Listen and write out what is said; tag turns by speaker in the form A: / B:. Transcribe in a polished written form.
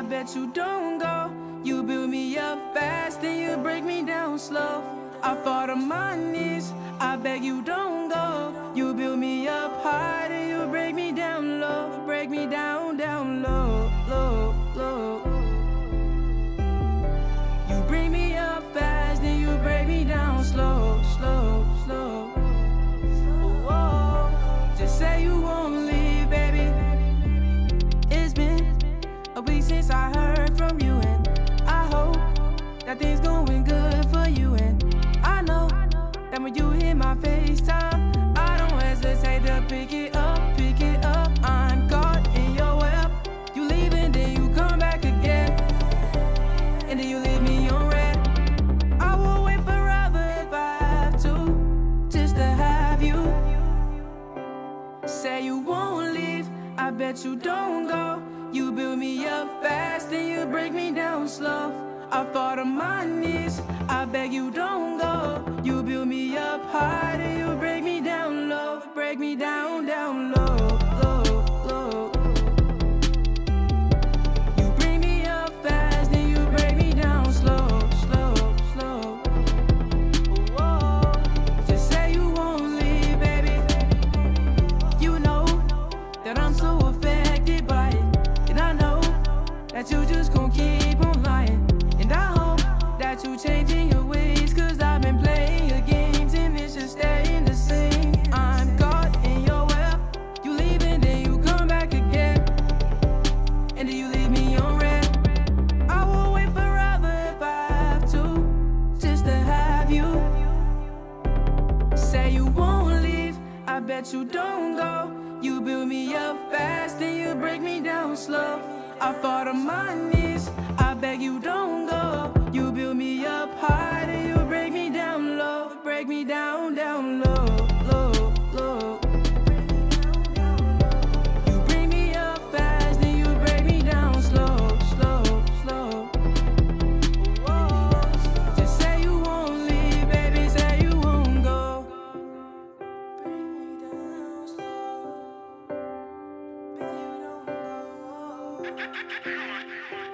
A: bet you don't go. You build me up fast, then you break me down slow. I fall on my knees, I beg you don't go. You build me up high, then you break me down low. Break me down, down low, low, low. You bring me up fast, then you break me down slow, slow, slow. Whoa. Just say you won't leave, baby. It's been a week since I heard from you, and I hope that things going good for you. And I know that when you hit my FaceTime, I don't hesitate to pick it up, pick it up. I'm caught in your web. You leave and then you come back again, and then you leave me on red. I will wait forever if I have to, just to have you. Say you won't leave, I bet you don't go. You build me up fast, then you break me down slow. I fall on my knees, I beg you don't go. You build me up high, then you break me down low. Break me down, down low, low, low. You bring me up fast, then you break me down slow, slow, slow. Whoa. Just say you won't leave, baby. You know that I'm so affected by it, and I know that you just gon' keep on lying. And I hope that you changing your ways, cause I've been playing your games and it's just staying the same. I'm caught in your web. You leave and then you come back again, and then you leave me on red. I will wait forever if I have to, just to have you. Say you won't leave, I bet you don't go. You build me up fast, then you break me down slow. I fall on my knees, I beg you don't go. You build me up high, then you break me down low. Break me down, down low, low, low. You bring me up fast, then you break me down slow, slow, slow. Whoa. Just say you won't leave, baby, say you won't go. Bring me down slow, baby, you don't go.